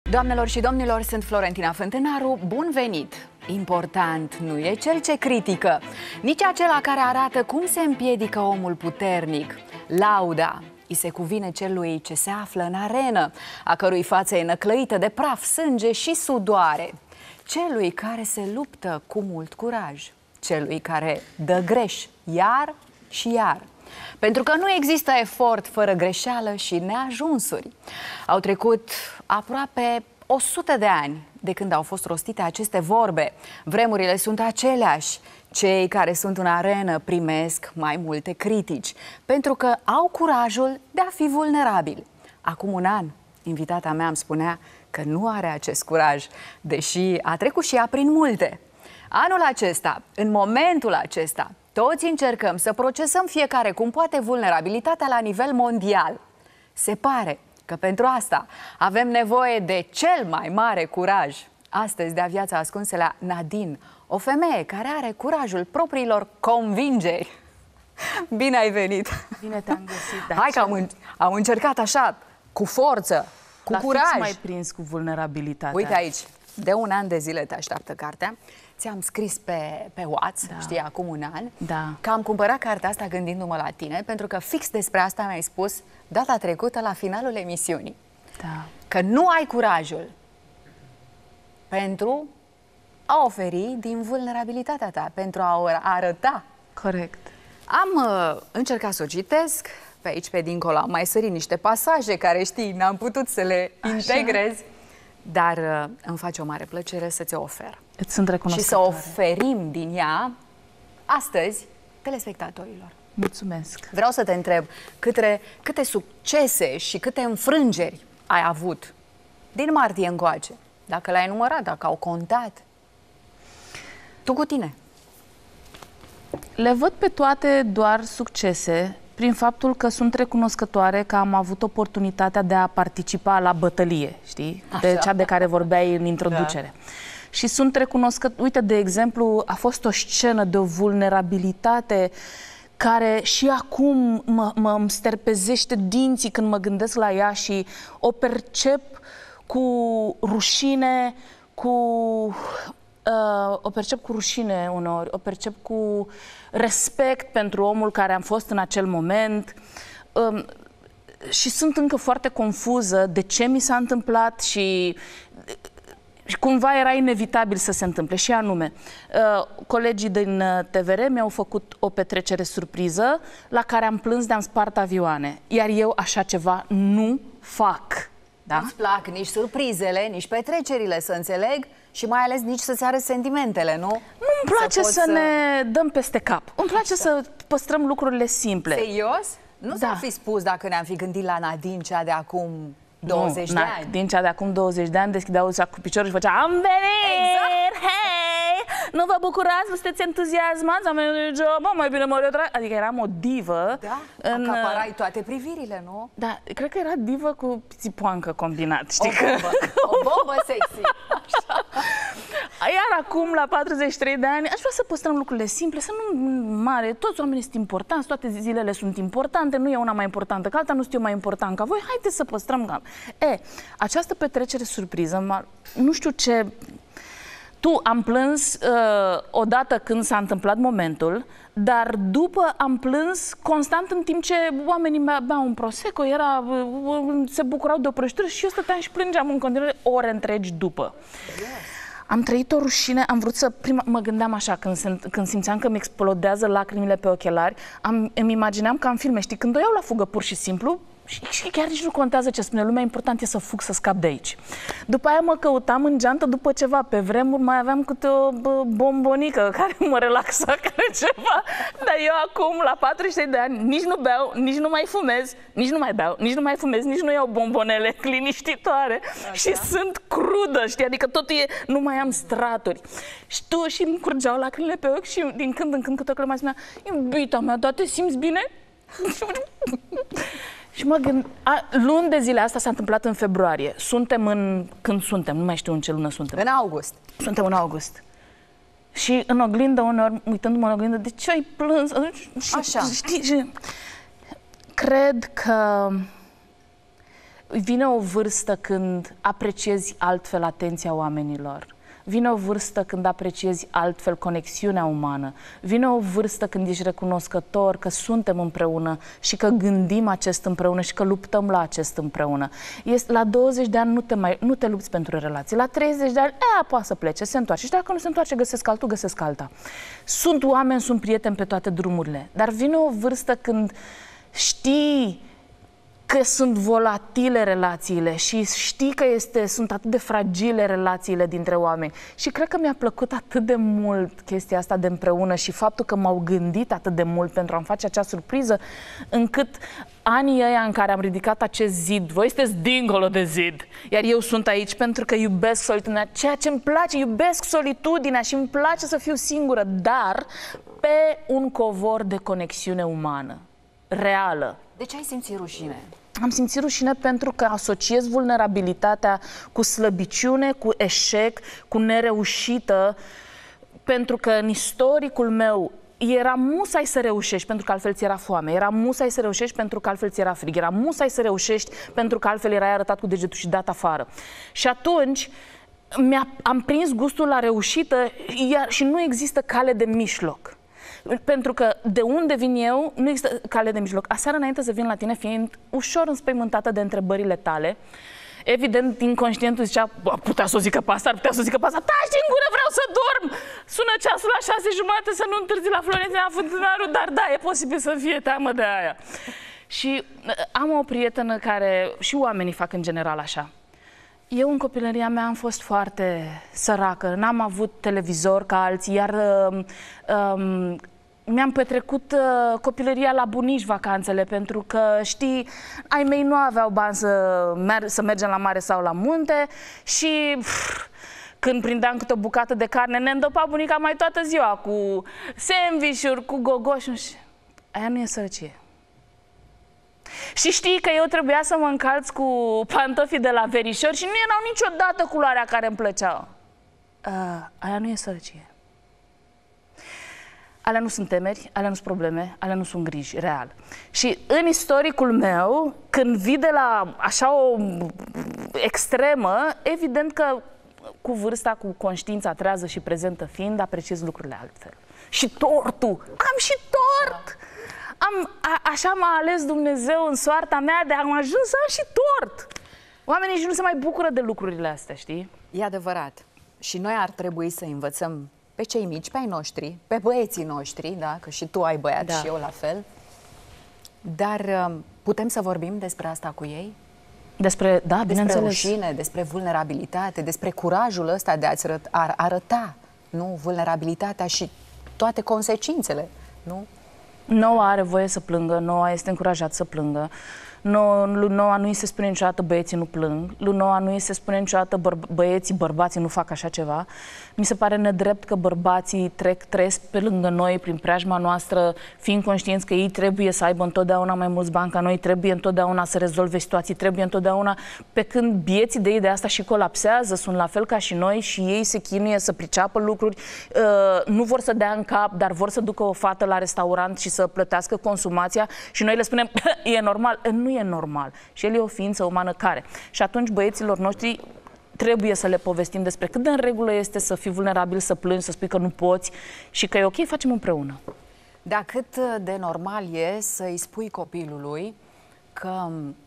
Doamnelor și domnilor, sunt Florentina Fântânaru, bun venit! Important nu e cel ce critică, nici acela care arată cum se împiedică omul puternic. Lauda îi se cuvine celui ce se află în arenă, a cărui față e năclăită de praf, sânge și sudoare. Celui care se luptă cu mult curaj, celui care dă greș iar și iar. Pentru că nu există efort fără greșeală și neajunsuri. Au trecut aproape 100 de ani de când au fost rostite aceste vorbe. Vremurile sunt aceleași. Cei care sunt în arenă primesc mai multe critici, pentru că au curajul de a fi vulnerabili. Acum un an, invitata mea îmi spunea că nu are acest curaj, deși a trecut și ea prin multe. Anul acesta, în momentul acesta, toți încercăm să procesăm fiecare cum poate vulnerabilitatea la nivel mondial. Se pare că pentru asta avem nevoie de cel mai mare curaj. Astăzi dea viața ascunsă la Nadine, o femeie care are curajul propriilor convingeri. Bine ai venit! Bine te-am găsit. Hai că am încercat așa, cu forță, cu curaj. Fix mai prins cu vulnerabilitatea. Uite aici, de un an de zile te așteaptă cartea. Ți-am scris pe WhatsApp, da. Știi, acum un an, da. Că am cumpărat cartea asta gândindu-mă la tine, pentru că fix despre asta mi-ai spus data trecută la finalul emisiunii. Da. Că nu ai curajul pentru a oferi din vulnerabilitatea ta, pentru a arăta. Corect. Am încercat să o citesc, pe aici, pe dincolo, am mai sărit niște pasaje care, știi, n-am putut să le integrez, dar îmi face o mare plăcere să ți-o ofer. Îți sunt Și recunoscătoare. să oferim din ea, astăzi, telespectatorilor. Mulțumesc. Vreau să te întreb, câte succese și câte înfrângeri ai avut din martie încoace? Dacă le-ai numărat, dacă au contat. Tu cu tine. Le văd pe toate doar succese, prin faptul că sunt recunoscătoare că am avut oportunitatea de a participa la bătălie, știi? De cea de care vorbeai în introducere. Da. Și sunt recunoscătoare. Uite, de exemplu, a fost o scenă de o vulnerabilitate care și acum mă sterpezește dinții când mă gândesc la ea și o percep cu rușine, o percep cu rușine uneori, o percep cu respect pentru omul care am fost în acel moment și sunt încă foarte confuză de ce mi s-a întâmplat și cumva era inevitabil să se întâmple. Și anume, colegii din TVR mi-au făcut o petrecere surpriză la care am plâns de-am spart avioane, iar eu așa ceva nu fac. Da? Nu-ți plac nici surprizele, nici petrecerile, să înțeleg, și mai ales nici să-ți arăți sentimentele, nu? Nu-mi place să ne dăm peste cap. Îmi place să păstrăm lucrurile simple. Serios? Nu s-ar fi spus dacă ne-am fi gândit la Nadine, cea de acum 20 de ani? Din cea de acum 20 de ani deschidea ușa cu piciorul și făcea am venit! Exact. Hei! Nu vă bucurați? Nu sunteți entuziasmați? Am venit job, mai bine mă retrag. Adică eram o divă. Da? Acaparai toate privirile, nu? Da, cred că era divă cu țipoancă combinat, știi? O bombă sexy. Așa. Iar acum, la 43 de ani, aș vrea să păstrăm lucrurile simple, să nu mare. Toți oamenii sunt importanți, toate zilele sunt importante, nu e una mai importantă ca alta, nu știu eu mai important ca voi, haideți să păstrăm. Această petrecere surpriză, nu știu ce... Am plâns odată când s-a întâmplat momentul, dar după am plâns constant în timp ce oamenii beau un prosecco, se bucurau de o prăjitură și eu stăteam și plângeam în continuare ore întregi după. Am trăit o rușine, am vrut să... mă gândeam așa, când simțeam că mi explodează lacrimile pe ochelari, îmi imagineam ca în filme, știi, când o iau la fugă pur și simplu, și chiar nici nu contează ce spune lumea, important e să fug, să scap de aici. După aia mă căutam în geantă după ceva. Pe vremuri mai aveam câte o bombonică care mă relaxa, care ceva. Dar eu acum, la 43 de ani, nici nu beau, nici nu mai fumez, nici nu mai beau, nici nu mai fumez, nici nu iau bombonele liniștitoare. Așa? Și sunt crudă, știi? Adică totul e, nu mai am straturi. Și îmi curgeau lacrimile pe ochi și din când în când câte o clemă mai spunea, iubita mea, dar te simți bine? Și mă gând, luni de zile, asta s-a întâmplat în februarie. Când suntem, nu mai știu în ce lună suntem. În august. Suntem în august. Și în oglindă, uneori, uitându-mă în oglindă, de ce ai plâns? Așa. Știi, cred că Vine o vârstă când apreciezi altfel atenția oamenilor. Vine o vârstă când apreciezi altfel conexiunea umană. Vine o vârstă când ești recunoscător că suntem împreună și că gândim acest împreună și că luptăm la acest împreună. La 20 de ani nu te lupți pentru relații. La 30 de ani, poate să plece, se întoarce. Și dacă nu se întoarce, găsesc altul, găsesc alta. Sunt oameni, sunt prieteni pe toate drumurile. Dar vine o vârstă când știi că sunt volatile relațiile și știi că sunt atât de fragile relațiile dintre oameni. Și cred că mi-a plăcut atât de mult chestia asta de împreună și faptul că m-au gândit atât de mult pentru a-mi face acea surpriză, încât anii ăia în care am ridicat acest zid, voi sunteți dincolo de zid, iar eu sunt aici pentru că iubesc solitudinea, ceea ce îmi place, iubesc solitudinea și îmi place să fiu singură, dar pe un covor de conexiune umană, reală. De ce ai simțit rușine? Am simțit rușine pentru că asociez vulnerabilitatea cu slăbiciune, cu eșec, cu nereușită, pentru că în istoricul meu era musai să reușești pentru că altfel ți era foame, era musai să reușești pentru că altfel ți era frig, era musai să reușești pentru că altfel erai arătat cu degetul și dat afară. Și atunci am prins gustul la reușită și nu există cale de mijloc. Pentru că de unde vin eu, nu există cale de mijloc. Aseară, înainte să vin la tine, fiind ușor înspăimântată de întrebările tale, evident, inconștientul zicea, putea să o zică pe asta, ar putea să o zică pe asta, taci din gură, vreau să dorm! Sună ceasul la 6:30 să nu întârzi la Florentina Fântânarul, dar da, e posibil să fie teamă de aia. Și am o prietenă care, și oamenii fac în general așa. Eu în copilăria mea am fost foarte săracă, n-am avut televizor ca alții, iar mi-am petrecut copilăria la bunici vacanțele, pentru că, știi, ai mei nu aveau bani să mergem la mare sau la munte și când prindeam câte o bucată de carne, ne îndopa bunica mai toată ziua cu sandwich-uri, cu gogoși. Aia nu e sărăcie. Și știi că eu trebuia să mă încalț cu pantofii de la verișori și nu erau niciodată culoarea care îmi plăcea. Aia nu e sărăcie. Alea nu sunt temeri, alea nu sunt probleme, alea nu sunt griji, real. Și în istoricul meu, când vii de la așa o extremă, evident că cu vârsta, cu conștiința trează și prezentă fiind, apreciez lucrurile altfel. Și tortul! Am și tort! Așa m-a ales Dumnezeu în soarta mea de am ajuns să am și tort. Oamenii și nu se mai bucură de lucrurile astea, știi? E adevărat. Și noi ar trebui să învățăm pe cei mici, pe ai noștri, pe băieții noștri, da? Că și tu ai băiat, da, și eu la fel. Dar putem să vorbim despre asta cu ei? Despre rușine, despre vulnerabilitate, despre curajul ăsta de a-ți arăta, nu, vulnerabilitatea și toate consecințele, nu? Noua are voie să plângă, Noua este încurajat să plângă. Lui Noua nu îi se spune niciodată băieții nu plâng, lui Noua nu îi se spune niciodată bărbații nu fac așa ceva. Mi se pare nedrept că bărbații trăiesc pe lângă noi, prin preajma noastră, fiind conștienți că ei trebuie să aibă întotdeauna mai mulți bani ca noi, trebuie întotdeauna să rezolve situații, trebuie întotdeauna, pe când bieții de ei de asta și colapsează, sunt la fel ca și noi și ei se chinuie să priceapă lucruri, nu vor să dea în cap, dar vor să ducă o fată la restaurant și să plătească consumația și noi le spunem, e normal. Nu e normal. Și el e o ființă umană care. Și atunci băieților noștri trebuie să le povestim despre cât de în regulă este să fii vulnerabil, să plângi, să spui că nu poți și că e ok, facem împreună. Dar cât de normal e să-i spui copilului că,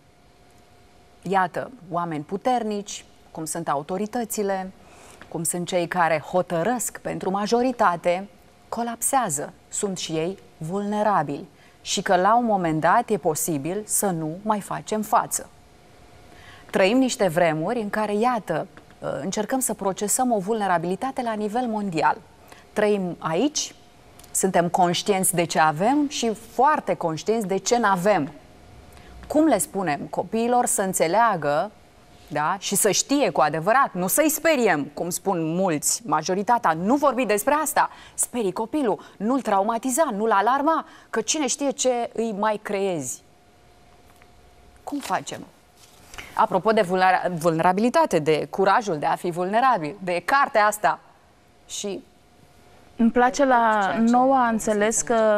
iată, oameni puternici, cum sunt autoritățile, cum sunt cei care hotărăsc pentru majoritate, colapsează, sunt și ei vulnerabili. Și că la un moment dat e posibil să nu mai facem față. Trăim niște vremuri în care, iată, încercăm să procesăm o vulnerabilitate la nivel mondial. Trăim aici, suntem conștienți de ce avem și foarte conștienți de ce n-avem. Cum le spunem copiilor să înțeleagă, da, și să știe cu adevărat, nu să-i speriem, cum spun mulți, majoritatea, nu vorbi despre asta, sperii copilul, nu-l traumatiza, nu-l alarma, că cine știe ce îi mai creezi. Cum facem? Apropo de vulnerabilitate, de curajul de a fi vulnerabil, de cartea asta și... Îmi place la Noua a înțeles că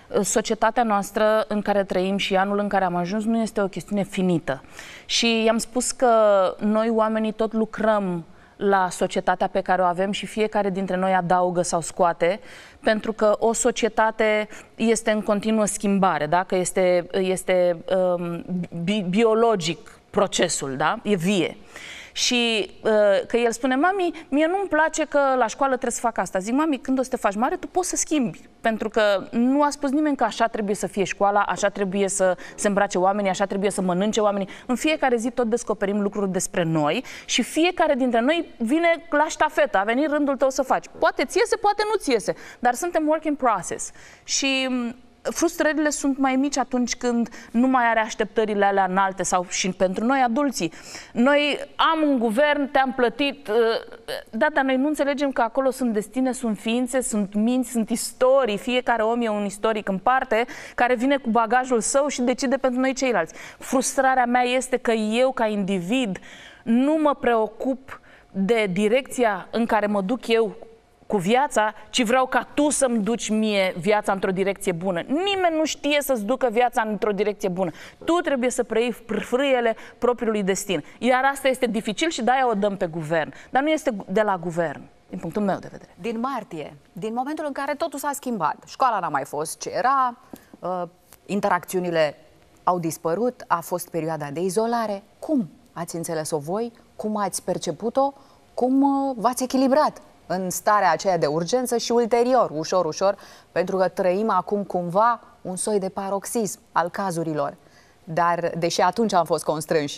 societatea noastră în care trăim și anul în care am ajuns nu este o chestiune finită. Și i-am spus că noi oamenii tot lucrăm la societatea pe care o avem și fiecare dintre noi adaugă sau scoate, pentru că o societate este în continuă schimbare, da? Că este biologic procesul, da? E vie. Și că el spune, mami, mie nu-mi place că la școală trebuie să fac asta. Zic, mami, când o să te faci mare, tu poți să schimbi. Pentru că nu a spus nimeni că așa trebuie să fie școala, așa trebuie să se îmbrace oamenii, așa trebuie să mănânce oamenii. În fiecare zi tot descoperim lucruri despre noi și fiecare dintre noi vine la ștafetă, a venit rândul tău să faci. Poate ți iese, poate nu ți iese, dar suntem work in process. Și frustrările sunt mai mici atunci când nu mai are așteptările alea înalte sau și pentru noi adulții. Noi am un guvern, te-am plătit, da, dar noi nu înțelegem că acolo sunt destine, sunt ființe, sunt minți, sunt istorii, fiecare om e un istoric în parte care vine cu bagajul său și decide pentru noi ceilalți. Frustrarea mea este că eu ca individ nu mă preocup de direcția în care mă duc eu cu viața, ci vreau ca tu să-mi duci mie viața într-o direcție bună. Nimeni nu știe să-ți ducă viața într-o direcție bună. Tu trebuie să preiei frâiele propriului destin. Iar asta este dificil și de-aia o dăm pe guvern. Dar nu este de la guvern, din punctul meu de vedere. Din martie, din momentul în care totul s-a schimbat, școala n-a mai fost ce era, interacțiunile au dispărut, a fost perioada de izolare. Cum ați înțeles-o voi? Cum ați perceput-o? Cum v-ați echilibrat în starea aceea de urgență și ulterior, ușor, ușor, pentru că trăim acum cumva un soi de paroxism al cazurilor. Dar, deși atunci am fost constrânși.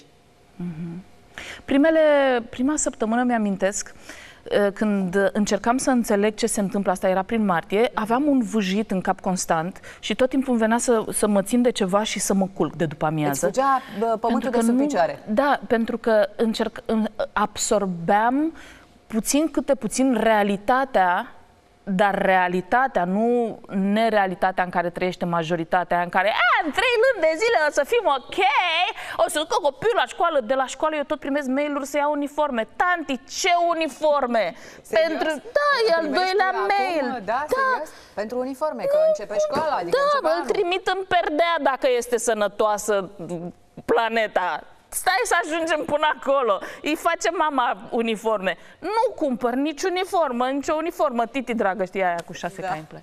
Prima săptămână mi-amintesc, când încercam să înțeleg ce se întâmplă, asta era prin martie, aveam un vâjit în cap constant și tot timpul îmi venea să mă țin de ceva și să mă culc de după amiază. Îți fugea pământul de sub picioare. Da, pentru că absorbeam puțin câte puțin realitatea, dar realitatea, nu nerealitatea în care trăiește majoritatea, în care în 3 luni de zile o să fim ok, o să duc copilul la școală, de la școală eu tot primesc mail-uri să iau uniforme. Tanti, ce uniforme? Serios? Pentru, da, e al doilea mail. Acum, da, serios? Pentru uniforme, că începe școala, adică da, îl trimit în perdea dacă este sănătoasă planeta. Stai să ajungem până acolo. Îi face mama uniforme. Nu cumpăr nici uniformă, nicio uniformă. Titi, dragă, știi aia cu 6 caimple.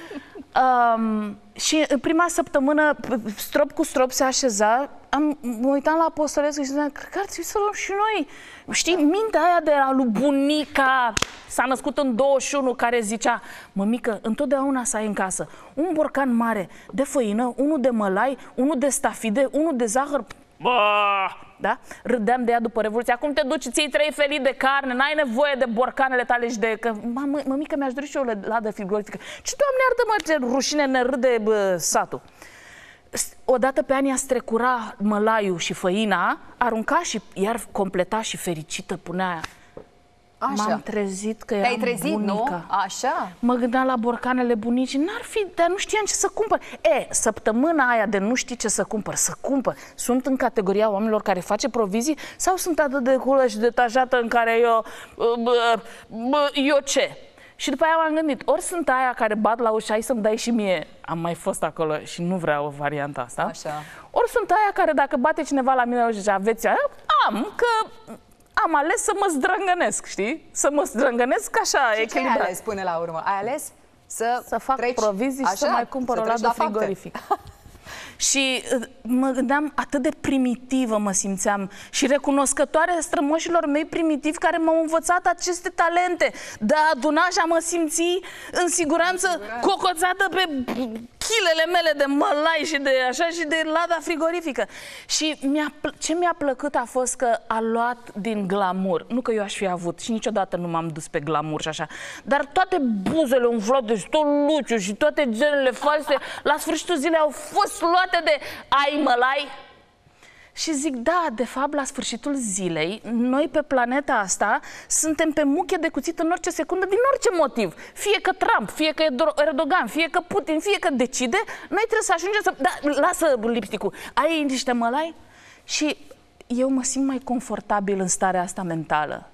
Și în prima săptămână, strop cu strop se așeza, mă uitam la Apostolescu și ziceam, cred că ar trebui să luăm și noi. Știi, mintea aia de la lui bunica, s-a născut în 21, care zicea, mămică, întotdeauna să ai în casă un borcan mare de făină, unul de mălai, unul de stafide, unul de zahăr. Da? Râdeam de ea după Revoluție. Acum te duci, ții 3 felii de carne, n-ai nevoie de borcanele tale și de... Mămică, mi-aș dori și eu o ladă frigorifică. Ce, Doamne, iartă-mă, ce rușine ne râde satul. Odată pe ani a strecura mălaiul și făina, arunca și iar completa și fericită punea aia. M-am trezit că eram trezit, bunica. Nu? Așa. Mă gândeam la borcanele bunicii, n-ar fi, dar nu știam ce să cumpăr. Săptămâna aia de nu știi ce să cumpăr, să cumpăr. Sunt în categoria oamenilor care face provizii sau sunt atât de culă și detajată în care eu ce? Și după aia m-am gândit, ori sunt aia care bat la ușă, hai să-mi dai și mie, am mai fost acolo și nu vreau varianta asta. Așa. Ori sunt aia care dacă bate cineva la mine la ușă și aveți aia, că... Am ales să mă zdrângănesc, știi? Să mă zdrângănesc așa, echilibrat. Ce ai ales până la urmă? Ai ales să fac provizii și să mai cumpăr o ladă frigorifică. Și mă gândeam, atât de primitivă mă simțeam și recunoscătoare strămoșilor mei primitivi care m-au învățat aceste talente. De a aduna și a mă simți în siguranță, cocoțată pe chilele mele de mălai și de așa și de lada frigorifică. Și ce mi-a plăcut a fost că a luat din glamour. Nu că eu aș fi avut și niciodată nu m-am dus pe glamour și așa. Dar toate buzele umflate și tot luciul și toate genele false la sfârșitul zilei au fost luate de ai mălai. Și zic, da, de fapt, la sfârșitul zilei, noi pe planeta asta suntem pe muche de cuțit în orice secundă, din orice motiv. Fie că Trump, fie că Erdogan, fie că Putin, fie că decide, noi trebuie să ajungem să... Da, lasă lipsticul. Ai niște mălai? Și eu mă simt mai confortabil în starea asta mentală.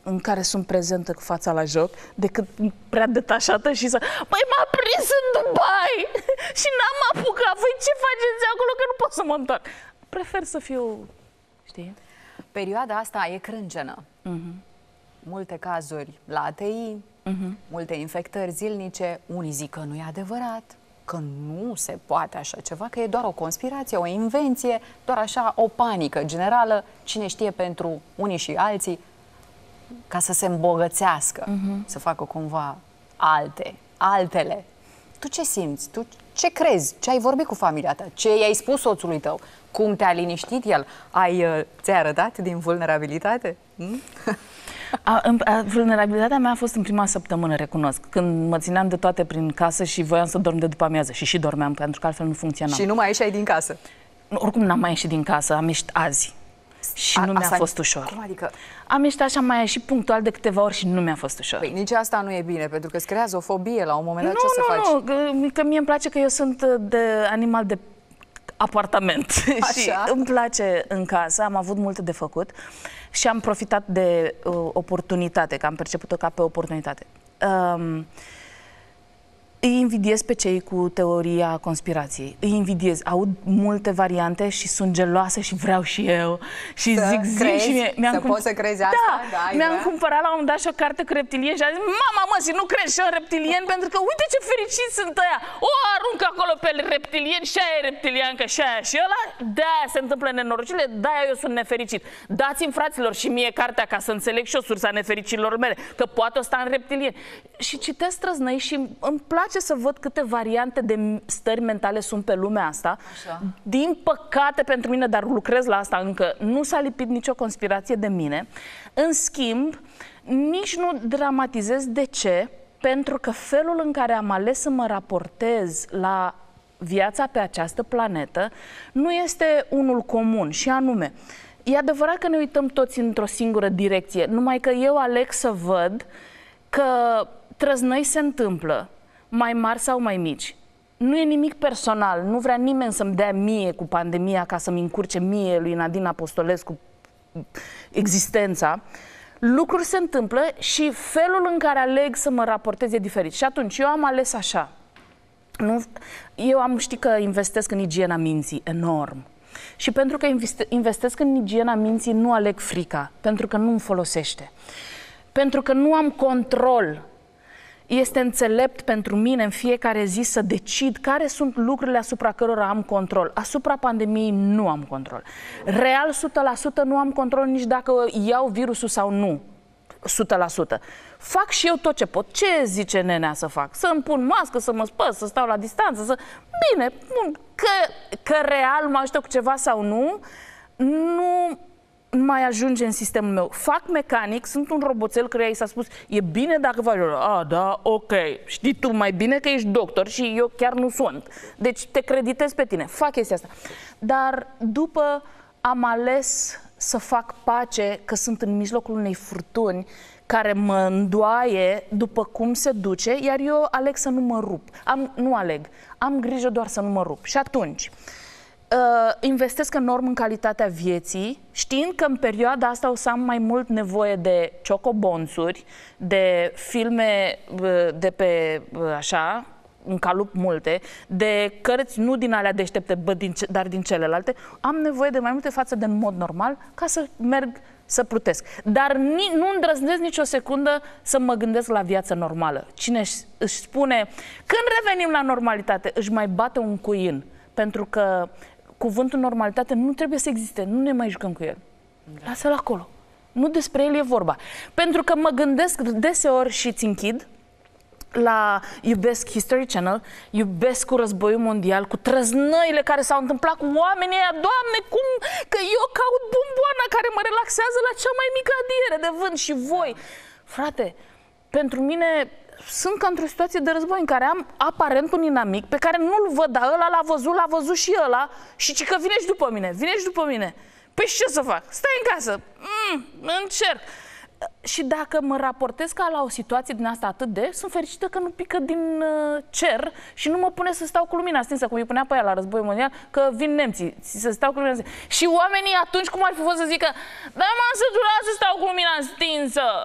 în care sunt prezentă cu fața la joc decât prea detașată și să... Păi m-a prins în Dubai și n-am apucat. Voi ce faceți acolo că nu pot să mă întorc? Prefer să fiu, știi? Perioada asta e crâncenă. Multe cazuri la ATI, multe infectări zilnice. Unii zic că nu e adevărat, că nu se poate așa ceva, că e doar o conspirație, o invenție, doar așa o panică generală, cine știe pentru unii și alții, ca să se îmbogățească, să facă cumva altele. Tu ce simți? Tu ce crezi? Ce ai vorbit cu familia ta? Ce i-ai spus soțului tău? Cum te-a liniștit el? Ți-ai arătat din vulnerabilitate? Vulnerabilitatea mea a fost în prima săptămână, recunosc, când mă țineam de toate prin casă și voiam să dorm de după amiază și dormeam, pentru că altfel nu funcționam. Și nu mai ieșai din casă? Oricum n-am mai ieșit din casă, am ieșit azi și nu mi-a fost ușor. Cum adică? Am ieșit așa, mai ieșit punctual de câteva ori și nu mi-a fost ușor. Păi nici asta nu e bine, pentru că îți creează o fobie la un moment dat. Ce să faci? Nu, că mie îmi place că eu sunt de animal de apartament și îmi place în casă, am avut multe de făcut și am profitat de oportunitate, că am perceput-o ca pe oportunitate. Îi invidiez pe cei cu teoria conspirației. Îi invidiez. Aud multe variante și sunt geloasă și vreau și eu. Și zic și poți să crezi asta? Da, mi-am cumpărat la un moment dat și o carte cu reptilieni și am zis, mama mă, și nu crezi și eu reptilieni? Pentru că uite ce fericiți sunt ăia. O arunc acolo pe reptilieni și aia e reptiliancă și aia și ăla. De-aia se întâmplă nenorocile, de-aia eu sunt nefericit. Dați-mi, fraților, și mie cartea ca să înțeleg și eu sursa nefericilor mele, că poate o sta în reptilieni. Și citesc Trăznăi și îmi place să văd câte variante de stări mentale sunt pe lumea asta. Așa. Din păcate pentru mine, dar lucrez la asta încă, nu s-a lipit nicio conspirație de mine. În schimb, nici nu dramatizez. De ce? Pentru că felul în care am ales să mă raportez la viața pe această planetă nu este unul comun, și anume, e adevărat că ne uităm toți într-o singură direcție, numai că eu aleg să văd că trăznăi se întâmplă, mai mari sau mai mici. Nu e nimic personal, nu vrea nimeni să-mi dea mie cu pandemia ca să-mi încurce mie, lui Nadine Apostolescu, existența. Lucruri se întâmplă și felul în care aleg să mă raportez e diferit. Și atunci eu am ales așa. Știi că investesc în igiena minții enorm. Și pentru că investesc în igiena minții, nu aleg frica, pentru că nu îmi folosește. Pentru că nu am control. Este înțelept pentru mine în fiecare zi să decid care sunt lucrurile asupra cărora am control. Asupra pandemiei nu am control. Real 100% nu am control nici dacă iau virusul sau nu. 100%. Fac și eu tot ce pot. Ce zice nenea să fac? Să îmi pun mască, să mă spăl, să stau la distanță, să... Bine, că real mă ajută cu ceva sau nu, nu mai ajunge în sistemul meu. Fac mecanic, sunt un roboțel care i s-a spus, e bine dacă faci, da, ok, știi tu mai bine că ești doctor și eu chiar nu sunt. Deci te creditez pe tine, fac chestia asta. Dar după am ales să fac pace, că sunt în mijlocul unei furtuni care mă îndoaie după cum se duce, iar eu aleg să nu mă rup. Am grijă doar să nu mă rup. Și atunci investesc enorm în calitatea vieții, știind că în perioada asta o să am mai mult nevoie de ciocobonțuri, de filme de pe așa, în calup multe, de cărți nu din alea deștepte, dar din celelalte. Am nevoie de mai multe față de în mod normal ca să merg să plutesc. Dar nu îndrăznesc nicio secundă să mă gândesc la viața normală. Cine își spune, când revenim la normalitate, își mai bate un cuin. Pentru că cuvântul normalitate nu trebuie să existe, nu ne mai jucăm cu el. Lasă-l acolo. Nu despre el e vorba. Pentru că mă gândesc deseori și ți închid, iubesc History Channel, iubesc cu războiul mondial, cu trăznăile care s-au întâmplat cu oamenii ăia. Doamne, cum că eu caut bomboana care mă relaxează la cea mai mică adiere de vânt și voi. Frate, pentru mine sunt ca într-o situație de război în care am aparent un inamic pe care nu-l văd, dar ăla l-a văzut și ăla și că vine și după mine, Păi ce să fac? Stai în casă, încerc. Și dacă mă raportez ca la o situație din asta sunt fericită că nu pică din cer și nu mă pune să stau cu lumina stinsă, cum îi punea pe ea la războiul mondial, că vin nemții, să stau cu lumina stinsă. Și oamenii atunci cum ar fi fost să zică, dar m-am săturat să stau cu lumina stinsă.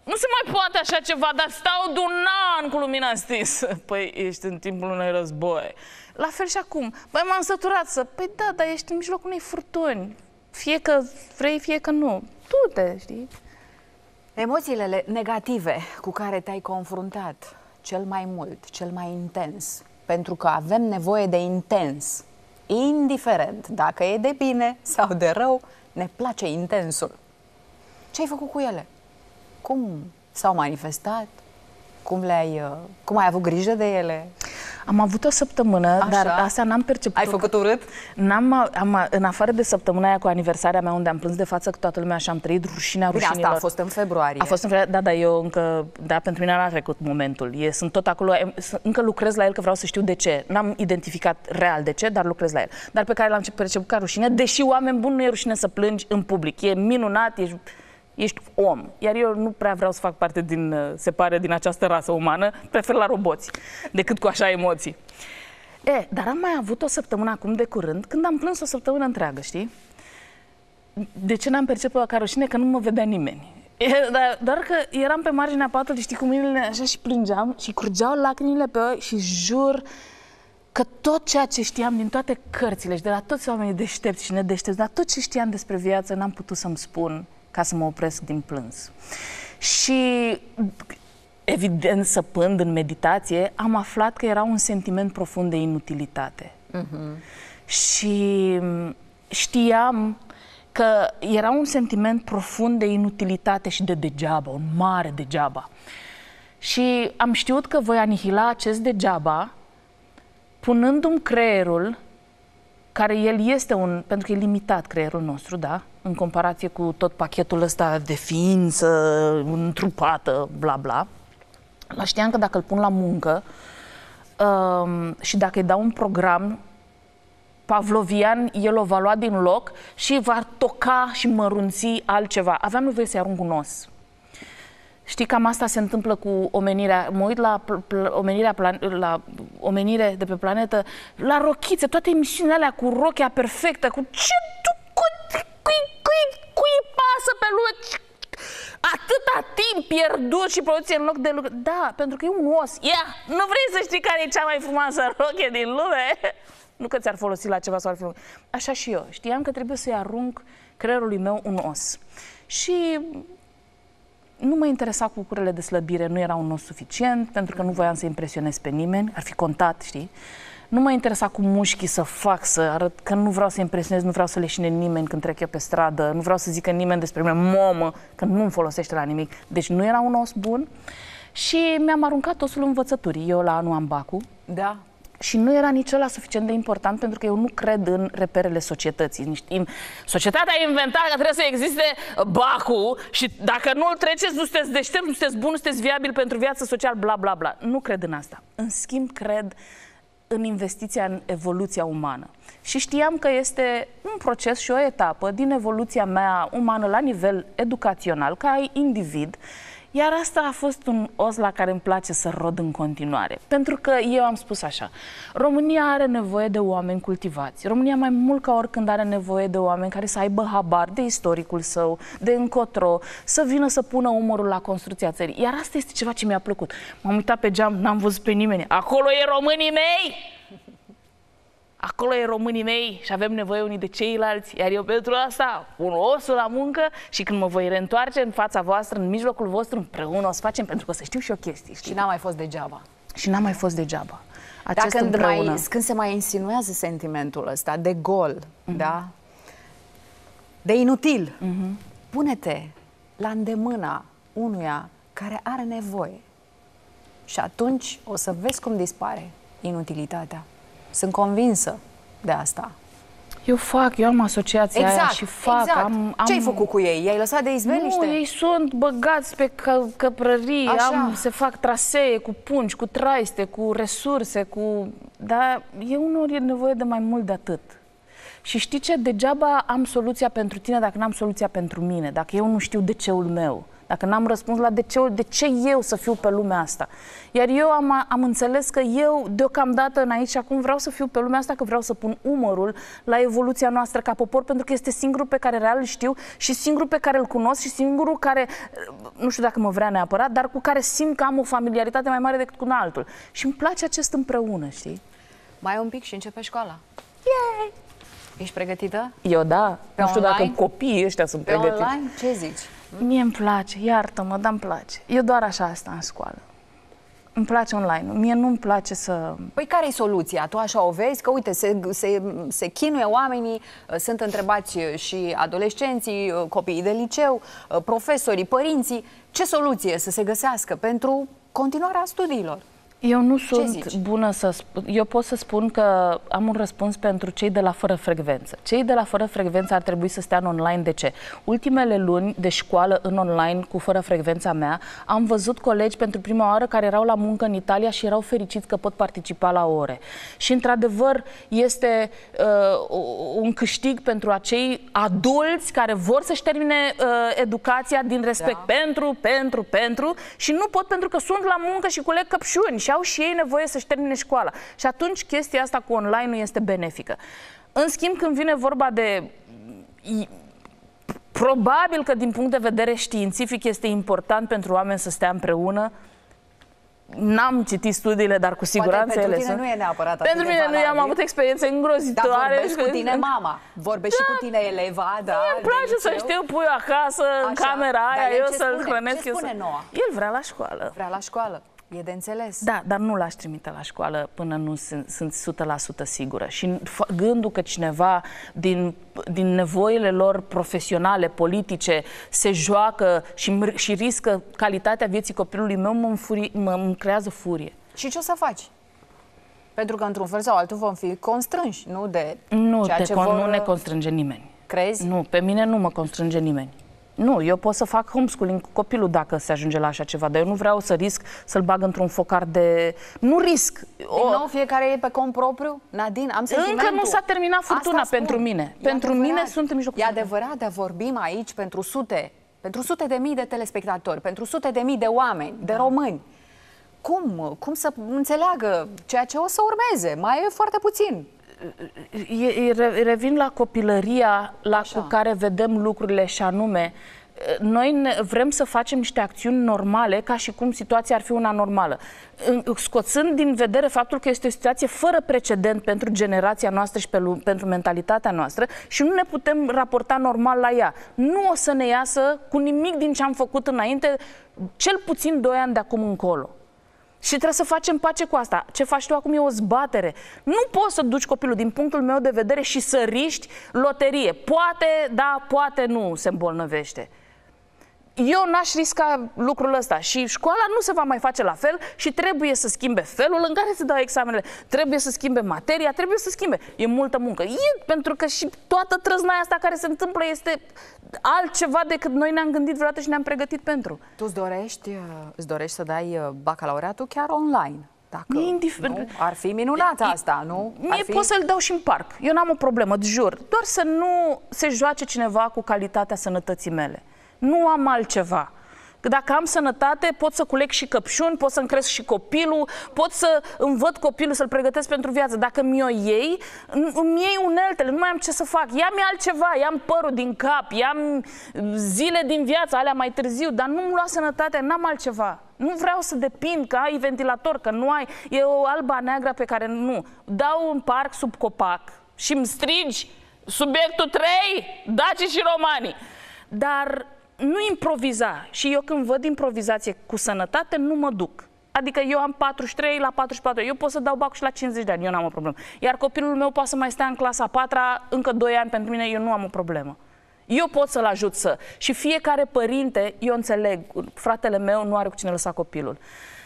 Nu se mai poate așa ceva, dar stau de un an cu lumina stinsă. Păi ești în timpul unui război. La fel și acum. Băi, m-am săturat să... Păi da, dar ești în mijlocul unei furtuni. Fie că vrei, fie că nu. Du-te, știi? Emoțiile negative cu care te-ai confruntat cel mai mult, cel mai intens, pentru că avem nevoie de intens, indiferent dacă e de bine sau de rău, ne place intensul. Ce ai făcut cu ele? Cum s-au manifestat? Cum ai avut grijă de ele? Am avut o săptămână, așa. Dar asta n-am perceput. Ai făcut urât? În afară de săptămâna aia cu aniversarea mea, unde am plâns de față cu toată lumea și am trăit rușinea rușinilor. Asta a fost în februarie. A fost în februarie, da, eu încă, da, pentru mine n-a trecut momentul. Sunt tot acolo, încă lucrez la el, că vreau să știu de ce. N-am identificat real de ce, dar lucrez la el. Dar pe care l-am perceput ca rușine, deși oameni buni, nu e rușine să plângi în public. E minunat, ești om. Iar eu nu prea vreau să fac parte din această rasă umană, prefer la roboți, decât cu așa emoții. Dar am mai avut o săptămână acum de curând, când am plâns o săptămână întreagă, știi? De ce n-am perceput ca rușine? Că nu mă vedea nimeni. Doar că eram pe marginea patului, știi, cu mâinile așa și plângeam și curgeau lacrimile pe ochi și jur că tot ceea ce știam din toate cărțile și de la toți oamenii deștepți și nedeștepți, dar tot ce știam despre viață n-am putut să-mi spun ca să mă opresc din plâns. Și, evident, săpând în meditație, am aflat că era un sentiment profund de inutilitate. Și știam că era un sentiment profund de inutilitate și de degeaba, un mare degeaba. Și am știut că voi anihila acest degeaba punându-mi creierul, care el este pentru că e limitat creierul nostru, da? În comparație cu tot pachetul ăsta de ființă întrupată, bla bla. Dar știam că dacă îl pun la muncă și dacă îi dau un program pavlovian, el o va lua din loc și va toca și mărunți altceva. Aveam nevoie să-i arunc un os. Știi, cam asta se întâmplă cu omenirea. Mă uit la omenire de pe planetă, la rochițe, toate emisiunile alea cu rochia perfectă, cu ce cui pasă pe lume, atâta timp pierdut și producție în loc de lucru. Da, pentru că e un os. Nu vrei să știi care e cea mai frumoasă rochie din lume? Nu că ți-ar folosi la ceva sau ar fi... Așa și eu. Știam că trebuie să-i arunc creierului meu un os. Și nu mă interesa cu cucurile de slăbire, nu era un os suficient, pentru că nu voiam să impresionez pe nimeni, ar fi contat, știi? Nu mă interesa cu mușchii să fac, să arăt că nu vreau să impresionez, nu vreau să leșine nimeni când trec eu pe stradă, nu vreau să zică nimeni despre mine, mamă, că nu-mi folosește la nimic. Deci nu era un os bun și mi-am aruncat osul învățăturii. Eu la anul am bacul. Da. Și nu era nici ăla suficient de important, pentru că eu nu cred în reperele societății. Societatea a inventat că trebuie să existe bacul și dacă nu îl treceți, nu sunteți deștept, nu sunteți bun, nu sunteți viabil pentru viață socială, bla bla bla. Nu cred în asta. În schimb, cred în investiția în evoluția umană. Și știam că este un proces și o etapă din evoluția mea umană la nivel educațional, ca individ. Iar asta a fost un os la care îmi place să rod în continuare. Pentru că eu am spus așa, România are nevoie de oameni cultivați. România mai mult ca oricând are nevoie de oameni care să aibă habar de istoricul său, de încotro, să vină să pună umărul la construcția țării. Iar asta este ceva ce mi-a plăcut. M-am uitat pe geam, n-am văzut pe nimeni. Acolo e românii mei! Acolo e românii mei și avem nevoie unii de ceilalți, iar eu pentru asta pun osul la muncă și când mă voi reîntoarce în fața voastră, în mijlocul vostru, împreună o să facem, pentru că să știu și o chestie. Știi? Și n-a mai fost degeaba. Și n-a mai fost degeaba. Când se mai insinuează sentimentul ăsta de gol, da? De inutil, pune-te la îndemâna unuia care are nevoie. Și atunci o să vezi cum dispare inutilitatea. Sunt convinsă de asta. Eu am asociația aia și fac. Exact. Ce-ai făcut cu ei? I-ai lăsat de izbeliște? Nu, ei sunt băgați pe căprării, se fac trasee cu pungi, cu traiste, cu resurse, dar uneori e nevoie de mai mult de atât. Și știi ce? Degeaba am soluția pentru tine dacă n-am soluția pentru mine, dacă eu nu știu de ceul meu. Dacă n-am răspuns la de ce eu să fiu pe lumea asta. Iar eu am înțeles că eu, deocamdată, aici și acum vreau să fiu pe lumea asta, că vreau să pun umărul la evoluția noastră ca popor, pentru că este singurul pe care real îl știu și singurul pe care îl cunosc și singurul care, nu știu dacă mă vrea neapărat, dar cu care simt că am o familiaritate mai mare decât cu altul. Și îmi place acest împreună, știi? Mai un pic și începe școala. Yay! Ești pregătită? Eu da. Pe nu știu online? dacă copiii ăștia sunt Pe pregătiți. online? Ce zici? Mie îmi place, iartă-mă, dar îmi place. Eu doar așa asta în școală. Îmi place online. Mie nu-mi place să... Păi care e soluția? Tu așa o vezi? Că uite, se chinuie oamenii, sunt întrebați și adolescenții, copiii de liceu, profesorii, părinții. Ce soluție să se găsească pentru continuarea studiilor? Eu nu sunt bună să spun. Eu pot să spun că am un răspuns pentru cei de la fără frecvență. Cei de la fără frecvență ar trebui să stea în online. De ce? Ultimele luni de școală în online cu fără frecvența mea, am văzut colegi pentru prima oară care erau la muncă în Italia și erau fericiți că pot participa la ore. Și într-adevăr este un câștig pentru acei adulți care vor să-și termine educația din respect pentru și nu pot pentru că sunt la muncă și culeg căpșuni și au și ei nevoie să-și termine școala. Și atunci chestia asta cu online-ul este benefică. În schimb, când vine vorba de... Probabil că din punct de vedere științific este important pentru oameni să stea împreună. N-am citit studiile, dar cu siguranță ele sunt. Pentru tine nu e neapărat atât Pentru mine nu, am avut experiențe îngrozitoare. Dar vorbești cu tine mama, vorbești și cu tine eleva, da? Îmi place să știu puiul acasă, în camera aia, eu să-l hrănesc. Ce spune Noa? El vrea la școală. Vrea la școală. E de înțeles. Da, dar nu l-aș trimite la școală până nu sunt 100% sigură. Și gândul că cineva din nevoile lor profesionale, politice, se joacă și riscă calitatea vieții copilului meu, îmi creează furie. Și ce o să faci? Pentru că într-un fel sau altul vom fi constrânși, nu de ceea ce nu ne constrânge nimeni. Crezi? Nu, pe mine nu mă constrânge nimeni. Nu, eu pot să fac homeschooling cu copilul dacă se ajunge la așa ceva, dar eu nu vreau să risc să-l bag într-un focar de... Nu risc! Din nou, fiecare e pe cont propriu? Nadine, am sentimentul. Încă nu s-a terminat furtuna pentru mine. Pentru mine sunt în mijlocul. E adevărat, dar vorbim aici pentru sute de mii de telespectatori, pentru sute de mii de oameni, de români. Cum să înțeleagă ceea ce o să urmeze? Mai e foarte puțin. Revin la copilăria cu care vedem lucrurile și anume, noi vrem să facem niște acțiuni normale ca și cum situația ar fi una normală. Scoțând din vedere faptul că este o situație fără precedent pentru generația noastră și pentru mentalitatea noastră și nu ne putem raporta normal la ea. Nu o să ne iasă cu nimic din ce am făcut înainte, cel puțin 2 ani de acum încolo. Și trebuie să facem pace cu asta. Ce faci tu acum e o zbatere. Nu poți să duci copilul din punctul meu de vedere și să riști loterie. Poate, da, poate nu se îmbolnăvește. Eu n-aș risca lucrul ăsta și școala nu se va mai face la fel și trebuie să schimbe felul în care se dau examenele, trebuie să schimbe materia, trebuie să schimbe. E multă muncă. Pentru că și toată trăznaia asta care se întâmplă este altceva decât noi ne-am gândit vreodată și ne-am pregătit pentru. Tu îți dorești să dai bacalaureatul chiar online? Dacă nu, ar fi minunat asta, nu? Mie pot să-l dau și în parc. Eu n-am o problemă, îți jur. Doar să nu se joace cineva cu calitatea sănătății mele. Nu am altceva. Dacă am sănătate, pot să culeg și căpșuni, pot să-mi cresc și copilul, pot să învăț copilul, să-l pregătesc pentru viață. Dacă mi-o iei, îmi iei uneltele, nu mai am ce să fac. Ia-mi altceva, ia-mi părul din cap, ia-mi zile din viață, alea mai târziu, dar nu-mi lua sănătatea, n-am altceva. Nu vreau să depind că ai ventilator, că nu ai, e o alba neagră pe care nu. Dau un parc sub copac și îmi strigi subiectul 3, Daci și romanii. Dar nu improviza. Și eu când văd improvizație cu sănătate, nu mă duc. Adică eu am 43 la 44. Eu pot să dau bacul și la 50 de ani, eu n-am o problemă. Iar copilul meu poate să mai stea în clasa 4-a încă 2 ani pentru mine, eu nu am o problemă. Eu pot să-l ajut să. Și fiecare părinte, eu înțeleg, fratele meu nu are cu cine lăsa copilul.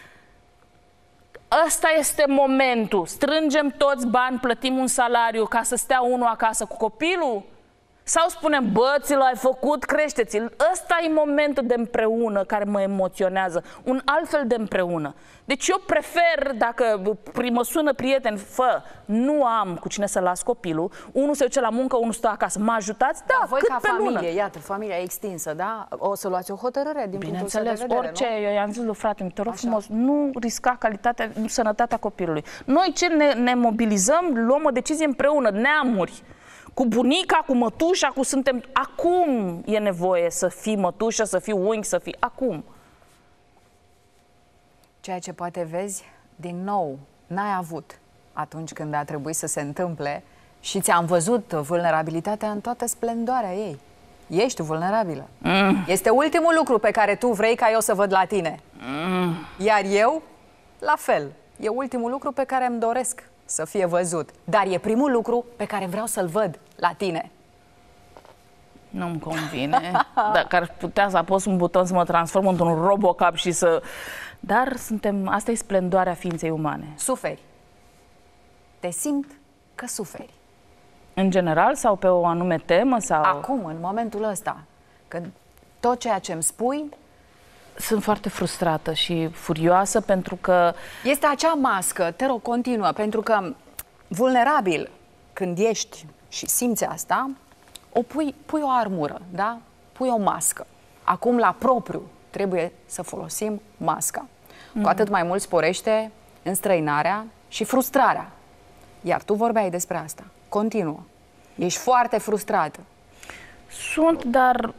Ăsta este momentul. Strângem toți bani, plătim un salariu ca să stea unul acasă cu copilul? Sau spunem, bă, ți l-ai făcut, crește-ți-l. Ăsta e momentul de împreună care mă emoționează, un altfel de împreună. Deci eu prefer, dacă mă sună prieten, nu am cu cine să las copilul, unul se duce la muncă, unul stă acasă, mă ajutați? Da, voi cât ca pe familie, lună. iată, familia extinsă, da? O să luați o hotărâre din punctul ăsta de vedere, orice, nu? eu i-am zis lui frate, te rog frumos, nu risca calitatea, sănătatea copilului. Noi ce ne mobilizăm, luăm o decizie împreună, neamuri. Cu bunica, cu mătușa, suntem... Acum e nevoie să fii mătușă, să fii unghi, să fii... Acum. Ceea ce poate vezi, din nou, n-ai avut atunci când a trebuit să se întâmple și ți-am văzut vulnerabilitatea în toată splendoarea ei. Ești vulnerabilă. Este ultimul lucru pe care tu vrei ca eu să văd la tine. Iar eu, la fel. E ultimul lucru pe care îmi doresc să fie văzut. Dar e primul lucru pe care vreau să-l văd la tine. Nu-mi convine. Dacă ar putea să apăs un buton să mă transform într-un Robocop și să... Dar asta e splendoarea ființei umane. Suferi. Te simt că suferi. În general sau pe o anume temă? Sau... Acum, în momentul ăsta, când tot ceea ce îmi spui... Sunt foarte frustrată și furioasă pentru că... Este acea mască, te rog, continuă, pentru că vulnerabil, când ești și simți asta, pui o armură, da? Pui o mască. Acum, la propriu, trebuie să folosim masca. Cu atât mai mult sporește înstrăinarea și frustrarea. Iar tu vorbeai despre asta. Continuă. Ești foarte frustrată. Sunt, dar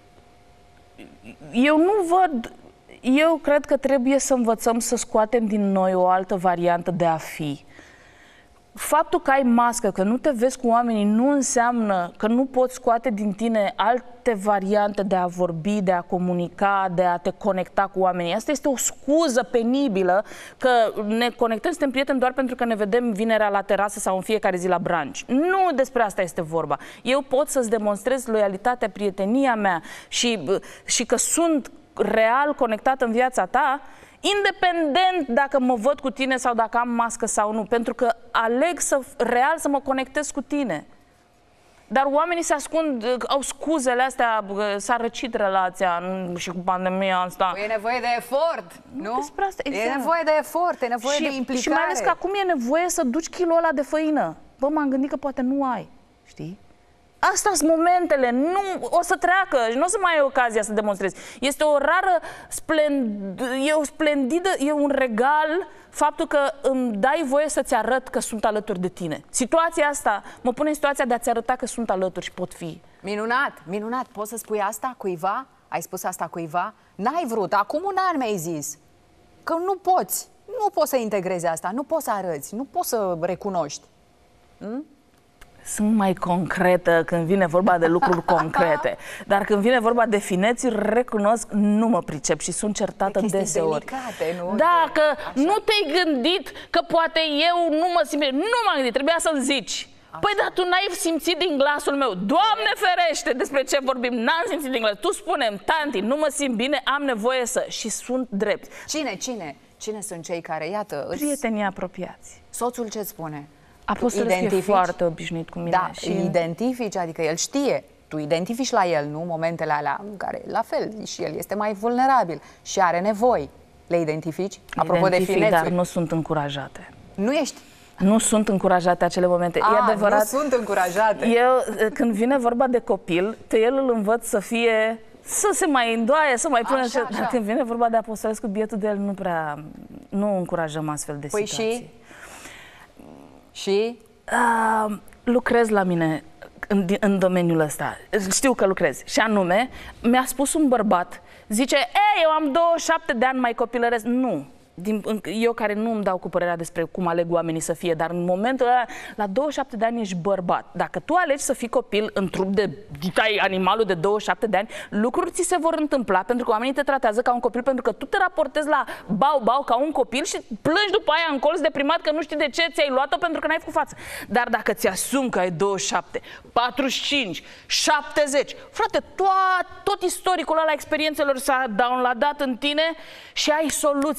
eu nu văd... Eu cred că trebuie să învățăm să scoatem din noi o altă variantă de a fi. Faptul că ai mască, că nu te vezi cu oamenii, nu înseamnă că nu poți scoate din tine alte variante de a vorbi, de a comunica, de a te conecta cu oamenii. Asta este o scuză penibilă că ne conectăm, suntem prieteni doar pentru că ne vedem vinerea la terasă sau în fiecare zi la brunch. Nu despre asta este vorba. Eu pot să-ți demonstrez loialitatea, prietenia mea și că sunt real conectat în viața ta, independent dacă mă văd cu tine sau dacă am mască sau nu, pentru că aleg real să mă conectez cu tine. Dar oamenii se ascund, au scuzele astea, s-a răcit relația și cu pandemia asta. E nevoie de efort, nu? Despre asta, exact. E nevoie de efort, e nevoie de implicare. Și mai ales că acum e nevoie să duci kilul ăla de făină. Bă, m-am gândit că poate nu ai, știi? Astea sunt momentele, nu o să treacă și nu o să mai ai ocazia să demonstrezi. Este o rară, e o splendidă, e un regal faptul că îmi dai voie să-ți arăt că sunt alături de tine. Situația asta mă pune în situația de a-ți arăta că sunt alături și pot fi. Minunat, minunat. Poți să spui asta cuiva? Ai spus asta cuiva? N-ai vrut, acum un an mi-ai zis că nu poți. Nu poți să integrezi asta, nu poți să arăți, nu poți să recunoști. Sunt mai concretă când vine vorba de lucruri concrete. Dar când vine vorba de fineți, recunosc, nu mă pricep și sunt certată deseori. Delicate, nu? Dacă nu te-ai gândit că poate eu nu mă simt... Nu m-am gândit, trebuia să-mi zici. Așa. Păi, dar tu n-ai simțit din glasul meu. Doamne ferește despre ce vorbim. N-am simțit din glas. Tu spune-mi, tanti, nu mă simt bine, am nevoie să... Și sunt drept. Cine sunt cei care, iată... Prietenii apropiați. Soțul ce spune? Apostolul e foarte obișnuit cu mine. Da, și identifici, adică el știe. Tu identifici la el, nu? Momentele alea în care, la fel, și el este mai vulnerabil și are nevoi. Le identifici? Apropo de finețuri. Dar nu sunt încurajate. Nu ești? Nu sunt încurajate acele momente. E adevărat. Nu sunt încurajate. Eu, când vine vorba de copil, pe el îl învăț să fie... Să se mai îndoaie, să mai pună... Așa. Dar când vine vorba de Apostolescu, bietul de el nu încurajăm astfel de situații. Și? Lucrez la mine în domeniul ăsta. Știu că lucrez. Și anume, mi-a spus un bărbat, zice, eu am 27 de ani, mai copilăresc. Nu. Eu care nu îmi dau cu părerea despre cum aleg oamenii să fie, dar în momentul ăla, la 27 de ani ești bărbat. Dacă tu alegi să fii copil în trup de animalul de 27 de ani, lucruri ți se vor întâmpla pentru că oamenii te tratează ca un copil, pentru că tu te raportezi la bau ca un copil și plângi după aia în colț deprimat că nu știi de ce ți-ai luat-o pentru că n-ai făcut față. Dar dacă ți-asumi că ai 27, 45, 70, frate, tot istoricul ăla experiențelor s-a downloadat în tine și ai soluții,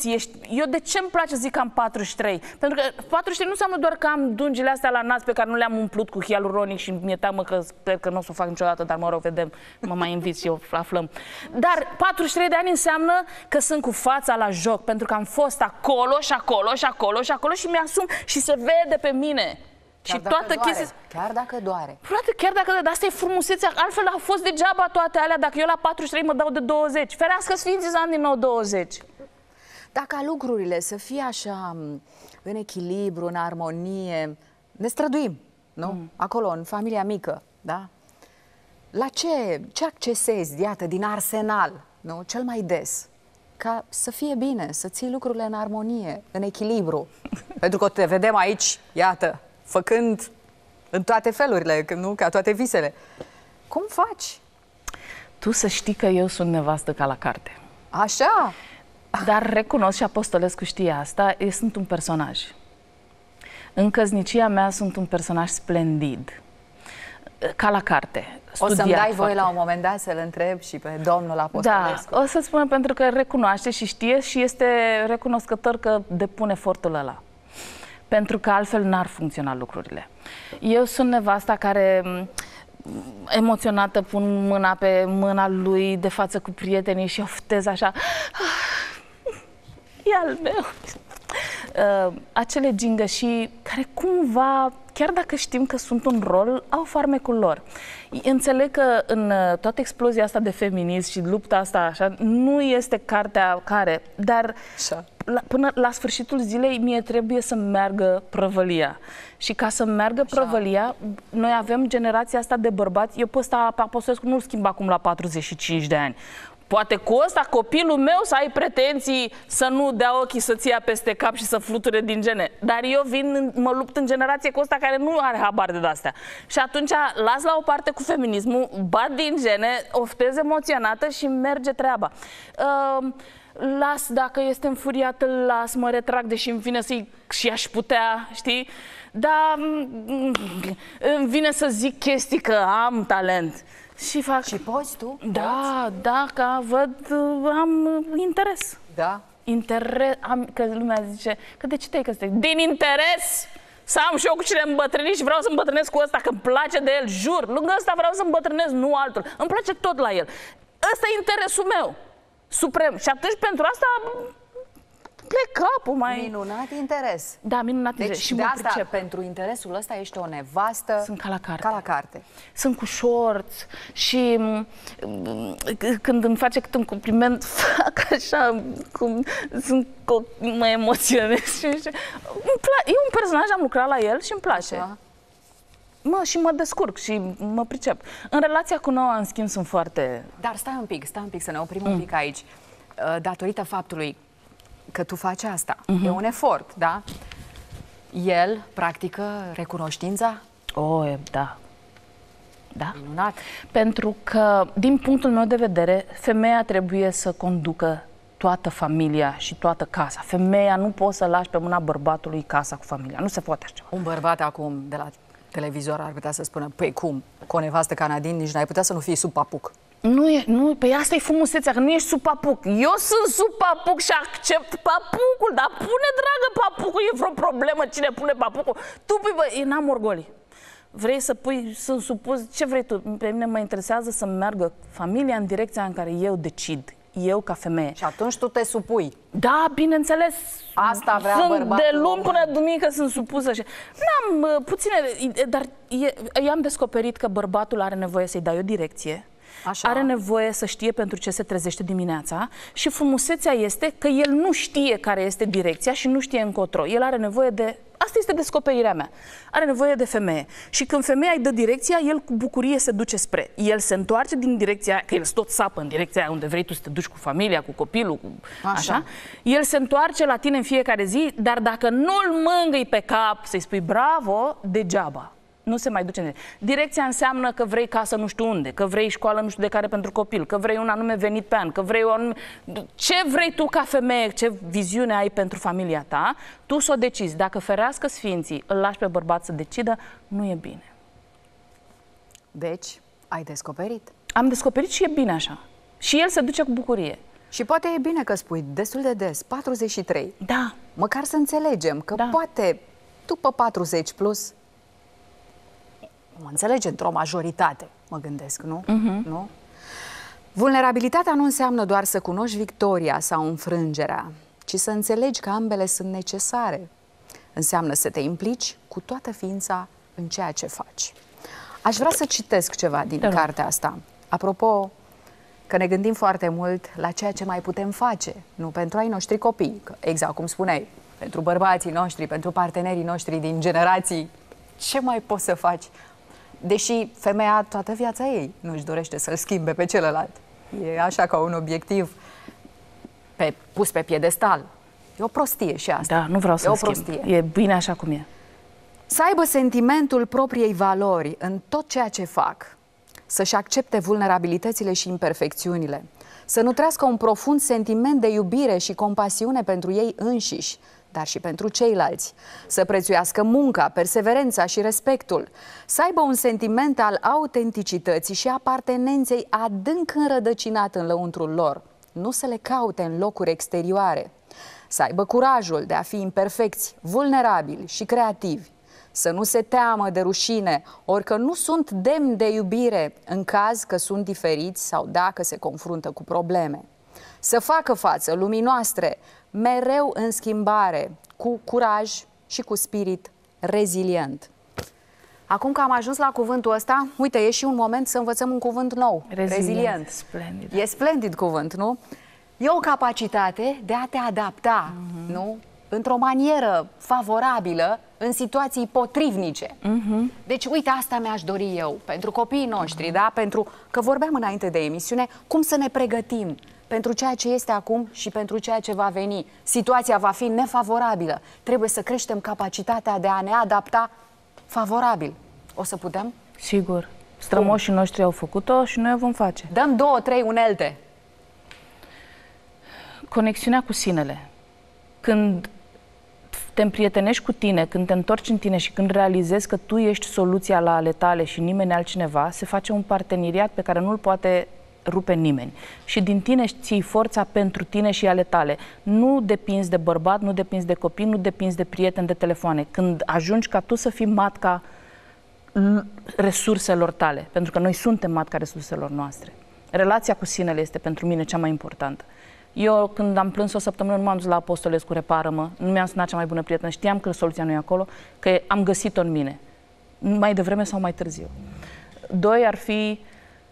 Eu de ce îmi place să zic că am 43? Pentru că 43 nu înseamnă doar că am dungile astea la nas pe care nu le-am umplut cu hialuronic și mi-e teamă că sper că nu o să o fac niciodată, dar mă rog, vedem, mă mai invit și eu, aflăm. Dar 43 de ani înseamnă că sunt cu fața la joc, pentru că am fost acolo și acolo și acolo și acolo și mi-asum și se vede pe mine. Chiar și toată chestia... Chiar dacă doare. Frate, chiar dacă doare, dar asta e frumusețea, altfel a fost degeaba toate alea, dacă eu la 43 mă dau de 20. Ferească Sfinții să am din nou 20. Dacă lucrurile să fie așa în echilibru, în armonie, ne străduim, nu? Acolo, în familia mică, da? La ce accesezi, iată, din arsenal, nu? Cel mai des? Ca să fie bine, să ții lucrurile în armonie, în echilibru. Pentru că te vedem aici, iată, făcând în toate felurile, nu? Ca toate visele. Cum faci? Tu să știi că eu sunt nevastă ca la carte. Așa? Dar recunosc, și Apostolescu știe asta, eu sunt un personaj. În căsnicia mea sunt un personaj splendid. Ca la carte. O să-mi dai voie la un moment dat să-l întreb și pe domnul Apostolescu. Da, o să-ți spun pentru că recunoaște și știe și este recunoscător că depune efortul ăla. Pentru că altfel n-ar funcționa lucrurile. Eu sunt nevasta care, emoționată, pun mâna pe mâna lui de față cu prietenii și oftez așa. E al meu. Acele gingășii care cumva, chiar dacă știm că sunt un rol, au farmecul lor. Înțeleg că în toată explozia asta de feminism și lupta asta așa, nu este cartea care, dar până la sfârșitul zilei mie trebuie să meargă prăvălia. Și ca să meargă prăvălia, noi avem generația asta de bărbați, eu pe ăsta Apostolescu nu-l schimb acum la 45 de ani. Poate cu ăsta copilul meu să ai pretenții să nu dea ochii să-ți ia peste cap și să fluture din gene. Dar eu mă lupt în generație cu ăsta care nu are habar de astea. Și atunci las la o parte cu feminismul, bat din gene, oftez emoționată și merge treaba. Las, dacă este înfuriată, las, mă retrag, deși îmi vine să-i și aș putea, știi? Dar îmi vine să zic chestii că am talent. Și fac... Și poți tu? Da, da, că văd, am interes. Da? Interes, că lumea zice, că de ce te-ai căsătorit? Din interes! Să am și eu cu cine îmbătrâni și vreau să îmbătrânesc cu ăsta, că îmi place de el, jur. Lângă ăsta vreau să îmbătrânesc, nu altul. Îmi place tot la el. Ăsta e interesul meu, suprem. Și atunci pentru asta... plec capul mai... Minunat interes. Da, minunat interes. Deci și de mă asta, pricep. pentru interesul ăsta, ești o nevastă... Sunt ca la carte. Ca la carte. Sunt cu shorts și când îmi face câte un compliment, fac așa, mă emoționez. E un personaj, am lucrat la el și îmi place. Așa. Și mă descurc și mă pricep. În relația cu Noa, în schimb, sunt foarte... Dar stai un pic, să ne oprim un pic aici. Datorită faptului că tu faci asta, e un efort, da? El practică recunoștința? Da. Da. Minunat. Pentru că, din punctul meu de vedere, femeia trebuie să conducă toată familia și toată casa. Femeia nu poți să lași pe mâna bărbatului casa cu familia. Nu se poate așa ceva. Un bărbat acum de la televizor ar putea să spună, păi cum, cu o nevastă canadian nici n-ai putea să nu fii sub papuc. Nu, păi asta e frumusețea, că nu ești sub papuc. Eu sunt sub papuc și accept papucul, dar pune, dragă, papucul, e vreo problemă cine pune papucul? Tu pui, bă, n-am orgolii. Vrei să pui, sunt supus, ce vrei tu? Pe mine mă interesează să meargă familia în direcția în care eu decid, eu ca femeie. Și atunci tu te supui. Da, bineînțeles. Asta vrea sunt bărbatul. De luni până duminică sunt supusă și... N-am puține, dar eu am descoperit că bărbatul are nevoie să-i dai o direcție. Așa. Are nevoie să știe pentru ce se trezește dimineața și frumusețea este că el nu știe care este direcția și nu știe încotro. El are nevoie de... Asta este descoperirea mea. Are nevoie de femeie. Și când femeia îi dă direcția, el cu bucurie se duce spre. El se întoarce din direcția aia, că el tot sapă în direcția aia unde vrei tu să te duci cu familia, cu copilul, așa. El se întoarce la tine în fiecare zi, dar dacă nu-l mângâi pe cap să-i spui bravo, degeaba. Nu se mai duce în direcția. Înseamnă că vrei casă nu știu unde, că vrei școală nu știu de care pentru copil, că vrei un anume venit pe an, că vrei o anume... Ce vrei tu ca femeie, ce viziune ai pentru familia ta, tu să o decizi. Dacă ferească Sfinții îl lași pe bărbat să decidă, nu e bine. Deci, ai descoperit. Am descoperit și e bine așa. Și el se duce cu bucurie. Și poate e bine că spui destul de des, 43. Da. Măcar să înțelegem că poate după 40 plus, mă înțelege într-o majoritate, mă gândesc, nu? Nu? Vulnerabilitatea nu înseamnă doar să cunoști victoria sau înfrângerea, ci să înțelegi că ambele sunt necesare. Înseamnă să te implici cu toată ființa în ceea ce faci. Aș vrea să citesc ceva din cartea asta. Apropo, că ne gândim foarte mult la ceea ce mai putem face, nu pentru ai noștri copii, că, exact cum spuneai, pentru bărbații noștri, pentru partenerii noștri din generații, ce mai poți să faci? Deși femeia toată viața ei nu își dorește să-l schimbe pe celălalt. E așa ca un obiectiv pus pe piedestal. E o prostie și asta. Da, nu vreau să-l schimb. E bine așa cum e. Să aibă sentimentul propriei valori în tot ceea ce fac. Să-și accepte vulnerabilitățile și imperfecțiunile. Să nutrească un profund sentiment de iubire și compasiune pentru ei înșiși, dar și pentru ceilalți. Să prețuiască munca, perseverența și respectul. Să aibă un sentiment al autenticității și apartenenței adânc înrădăcinat în lăuntrul lor. Nu să le caute în locuri exterioare. Să aibă curajul de a fi imperfecți, vulnerabili și creativi. Să nu se teamă de rușine, ori că nu sunt demni de iubire în caz că sunt diferiți sau dacă se confruntă cu probleme. Să facă față lumii noastre, mereu în schimbare, cu curaj și cu spirit rezilient. Acum că am ajuns la cuvântul ăsta, uite, e și un moment să învățăm un cuvânt nou. Rezilient. Splendid. E splendid cuvânt, nu? E o capacitate de a te adapta, nu? Într-o manieră favorabilă în situații potrivnice. Deci, uite, asta mi-aș dori eu, pentru copiii noștri, da? Pentru că vorbeam înainte de emisiune, cum să ne pregătim pentru ceea ce este acum și pentru ceea ce va veni. Situația va fi nefavorabilă. Trebuie să creștem capacitatea de a ne adapta favorabil. O să putem? Sigur. Strămoșii noștri au făcut-o și noi o vom face. Dăm 2-3 unelte. Conexiunea cu sinele. Când te împrietenești cu tine, când te întorci în tine și când realizezi că tu ești soluția la ale tale și nimeni altcineva, se face un parteneriat pe care nu-l poate rupe nimeni. Și din tine ții forța pentru tine și ale tale. Nu depinzi de bărbat, nu depinzi de copii, nu depinzi de prieteni, de telefoane. Când ajungi ca tu să fii matca resurselor tale, pentru că noi suntem matca resurselor noastre. Relația cu sinele este pentru mine cea mai importantă. Eu, când am plâns o săptămână, nu m-am dus la Apostolescu, repară-mă, nu mi-am sunat cea mai bună prietenă, știam că soluția nu e acolo, că am găsit-o în mine, mai devreme sau mai târziu. 2 ar fi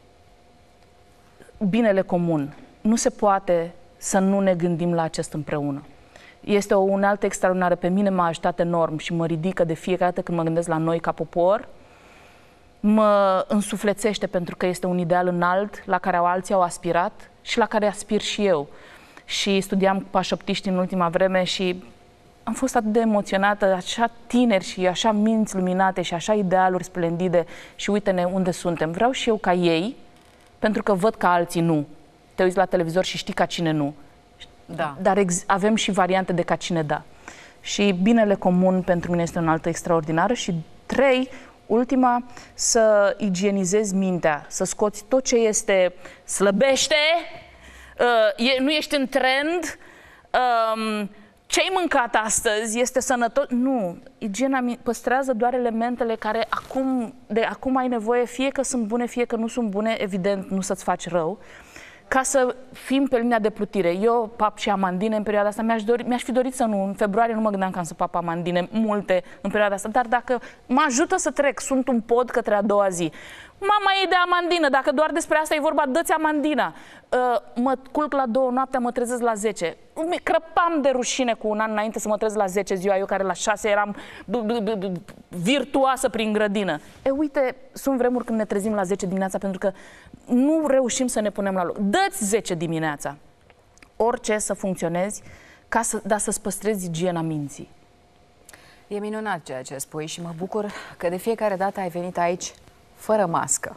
binele comun. Nu se poate să nu ne gândim la acest împreună. Este o unealtă extraordinară, pe mine m-a ajutat enorm și mă ridică de fiecare dată când mă gândesc la noi ca popor, mă însuflețește pentru că este un ideal înalt la care alții au aspirat și la care aspir și eu. Și studiam cu pașoptiști în ultima vreme și am fost atât de emoționată, așa tineri și așa minți luminate și așa idealuri splendide și uite-ne unde suntem. Vreau și eu ca ei, pentru că văd că alții nu. Te uiți la televizor și știi ca cine nu. Da. Dar avem și variante de ca cine da. Și binele comun pentru mine este un altă extraordinară. Și 3, ultima, să igienizezi mintea, să scoți tot ce este slăbește, nu ești în trend, ce-ai mâncat astăzi este sănătos. Nu, igiena păstrează doar elementele care de acum ai nevoie, fie că sunt bune, fie că nu sunt bune, evident nu să-ți faci rău, ca să fim pe linia de plutire. Eu pap și amandine în perioada asta, mi-aș fi dorit să nu, în februarie nu mă gândeam că am să pap amandine multe în perioada asta, dar dacă mă ajută să trec, sunt un pod către a doua zi. Mama e de amandină, dacă doar despre asta e vorba, dă-ți amandina. Mă culc la 2 noaptea, mă trezesc la 10. Crăpam de rușine cu un an înainte să mă trezesc la 10 ziua, eu care la 6 eram virtuoasă prin grădină. Uite, sunt vremuri când ne trezim la 10 dimineața pentru că nu reușim să ne punem la loc. Dă-ți 10 dimineața. Orice să funcționezi, dar să-ți păstrezi igiena minții. E minunat ceea ce spui și mă bucur că de fiecare dată ai venit aici fără mască.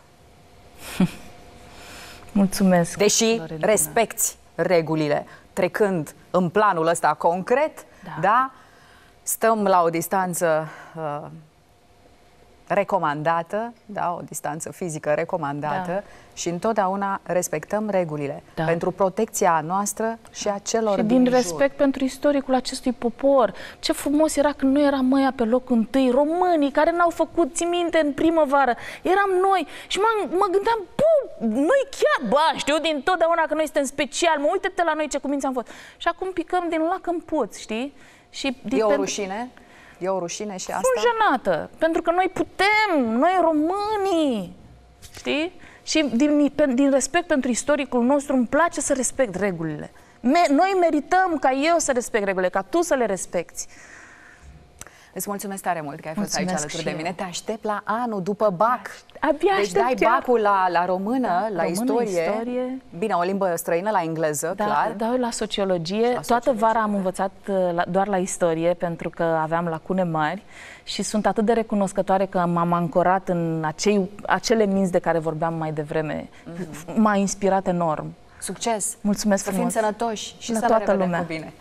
Mulțumesc. Deși respecti regulile, trecând în planul ăsta concret, da? Stăm la o distanță recomandată, da, o distanță fizică recomandată și întotdeauna respectăm regulile pentru protecția noastră și a celor și din din respect pentru istoricul acestui popor. Ce frumos era când nu eram măia pe locul întâi, românii care n-au făcut, ții minte, în primăvară, eram noi și mă gândeam, noi chiar, știu din totdeauna că noi suntem special, mă uite-te la noi ce cuminți am fost. Și acum picăm din lac în puț, știi? Și e o rușine? E o rușine și asta? Sunt jenată, pentru că noi putem, noi românii, știi? Și din respect pentru istoricul nostru îmi place să respect regulile. Noi merităm ca eu să respect regulile, ca tu să le respecti. Îți mulțumesc tare mult că ai fost aici alături de eu. mine. Te aștept la anul după BAC. Abia deci dai bacul la română, la istorie. Bine, o limbă străină, la engleză, clar. Dau la sociologie. Toată vara am învățat doar la istorie, pentru că aveam lacune mari și sunt atât de recunoscătoare că m-am ancorat în acele minți de care vorbeam mai devreme. M-a inspirat enorm. Succes! Mulțumesc să frumos! Să fim sănătoși și la să toată ne revedem lumea. cu bine!